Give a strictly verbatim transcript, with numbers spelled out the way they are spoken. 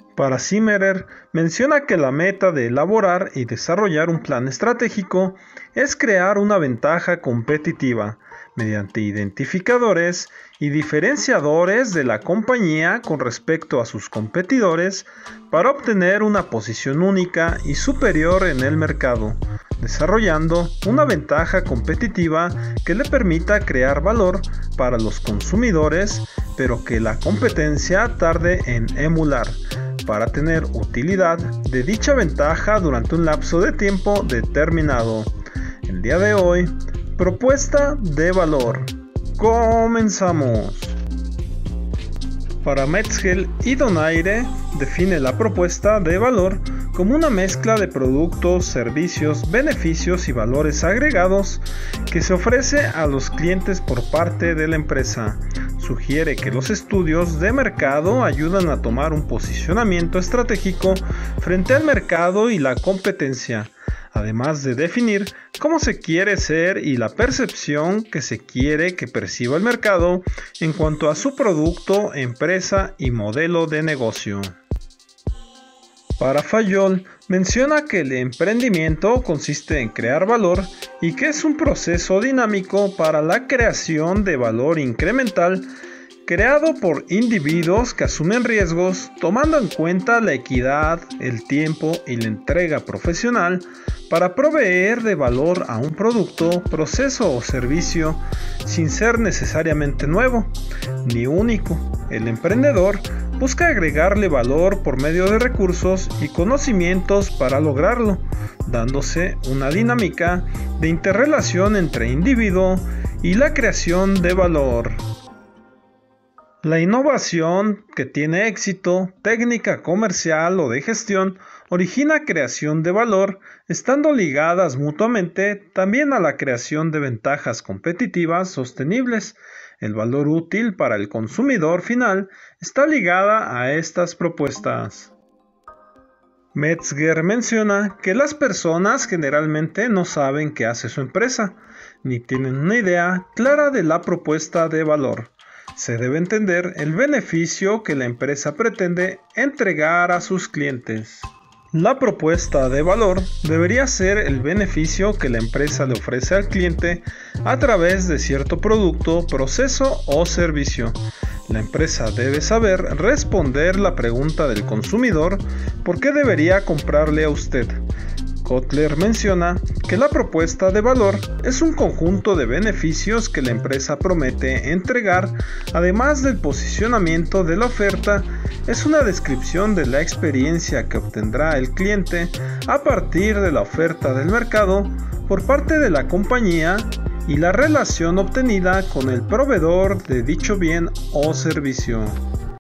Para Zimmerer, menciona que la meta de elaborar y desarrollar un plan estratégico es crear una ventaja competitiva mediante identificadores y diferenciadores de la compañía con respecto a sus competidores para obtener una posición única y superior en el mercado, desarrollando una ventaja competitiva que le permita crear valor para los consumidores, pero que la competencia tarde en emular, para tener utilidad de dicha ventaja durante un lapso de tiempo determinado. El día de hoy, propuesta de valor. Comenzamos. Para Metzger y Donaire define la propuesta de valor como una mezcla de productos, servicios, beneficios y valores agregados que se ofrece a los clientes por parte de la empresa. Sugiere que los estudios de mercado ayudan a tomar un posicionamiento estratégico frente al mercado y la competencia, además de definir cómo se quiere ser y la percepción que se quiere que perciba el mercado en cuanto a su producto, empresa y modelo de negocio. Para Fayol, menciona que el emprendimiento consiste en crear valor y que es un proceso dinámico para la creación de valor incremental creado por individuos que asumen riesgos tomando en cuenta la equidad, el tiempo y la entrega profesional para proveer de valor a un producto, proceso o servicio sin ser necesariamente nuevo ni único. El emprendedor busca agregarle valor por medio de recursos y conocimientos para lograrlo, dándose una dinámica de interrelación entre individuo y la creación de valor. La innovación que tiene éxito, técnica comercial o de gestión, origina creación de valor, estando ligadas mutuamente también a la creación de ventajas competitivas sostenibles. El valor útil para el consumidor final está ligada a estas propuestas. Metzger menciona que las personas generalmente no saben qué hace su empresa, ni tienen una idea clara de la propuesta de valor. Se debe entender el beneficio que la empresa pretende entregar a sus clientes. La propuesta de valor debería ser el beneficio que la empresa le ofrece al cliente a través de cierto producto, proceso o servicio. La empresa debe saber responder la pregunta del consumidor: ¿por qué debería comprarle a usted? Kotler menciona que la propuesta de valor es un conjunto de beneficios que la empresa promete entregar, además del posicionamiento de la oferta. Es una descripción de la experiencia que obtendrá el cliente a partir de la oferta del mercado por parte de la compañía y la relación obtenida con el proveedor de dicho bien o servicio.